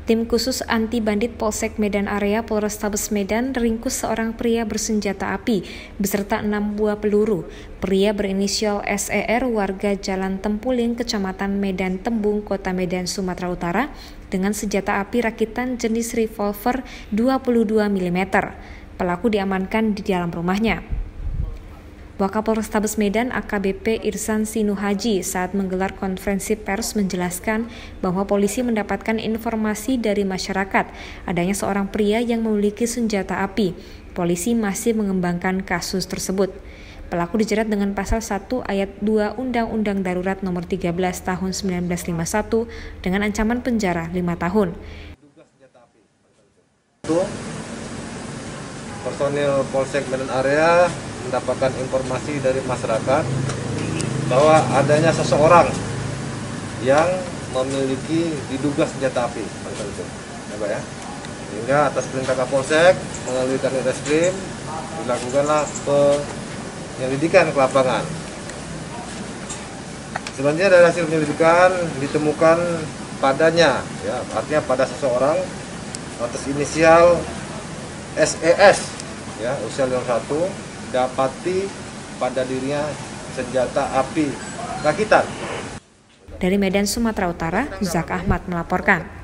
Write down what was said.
Tim khusus anti bandit Polsek Medan Area Polrestabes Medan ringkus seorang pria bersenjata api beserta 6 buah peluru. Pria berinisial SER warga Jalan Tempuling, Kecamatan Medan Tembung, Kota Medan, Sumatera Utara dengan senjata api rakitan jenis revolver 22 mm. Pelaku diamankan di dalam rumahnya. Wakapolrestabes Medan AKBP Irsan Sinuhaji saat menggelar konferensi pers menjelaskan bahwa polisi mendapatkan informasi dari masyarakat adanya seorang pria yang memiliki senjata api. Polisi masih mengembangkan kasus tersebut. Pelaku dijerat dengan pasal 1 ayat 2 Undang-Undang Darurat Nomor 13 Tahun 1951 dengan ancaman penjara 5 tahun. Personil Polsek Medan Area mendapatkan informasi dari masyarakat bahwa adanya seseorang yang memiliki diduga senjata api, ya. Sehingga atas perintah Kapolsek melalui Kanit Reskrim dilakukanlah penyelidikan ke lapangan. Selanjutnya dari hasil penyelidikan ditemukan padanya, ya, artinya pada seseorang atas inisial SES, ya, usia 51, dapati pada dirinya senjata api rakitan. Dari Medan, Sumatera Utara, Zak Ahmad melaporkan.